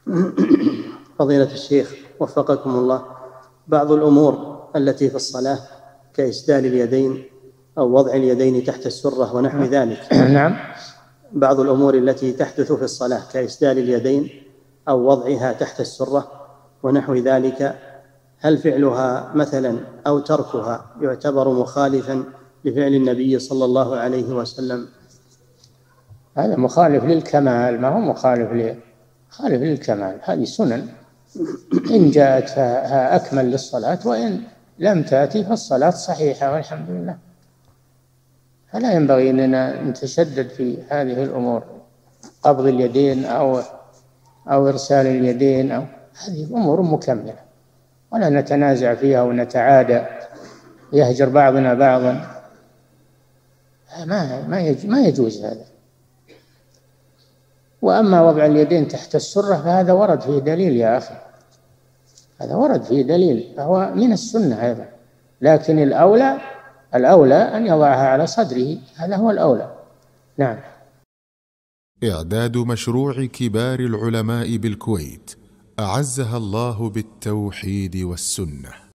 فضيلة الشيخ وفقكم الله، بعض الأمور التي في الصلاة كإسدال اليدين أو وضع اليدين تحت السرة ونحو ذلك. نعم. بعض الأمور التي تحدث في الصلاة كإسدال اليدين أو وضعها تحت السرة ونحو ذلك، هل فعلها مثلا أو تركها يعتبر مخالفا لفعل النبي صلى الله عليه وسلم؟ هذا مخالف للكمال، ما هو مخالف للكمال، هذه سنن، إن جاءت أكمل للصلاة، وإن لم تأتي فالصلاة صحيحة والحمد لله. فلا ينبغي أننا نتشدد في هذه الأمور، قبض اليدين أو إرسال اليدين، هذه أمور مكملة، ولا نتنازع فيها ونتعادى، يهجر بعضنا بعضا، ما يجوز هذا. وأما وضع اليدين تحت السرة فهذا ورد فيه دليل يا أخي، هذا ورد فيه دليل، فهو من السنة هذا، لكن الأولى أن يضعها على صدره، هذا هو الأولى. نعم. إعداد مشروع كبار العلماء بالكويت أعزها الله بالتوحيد والسنة.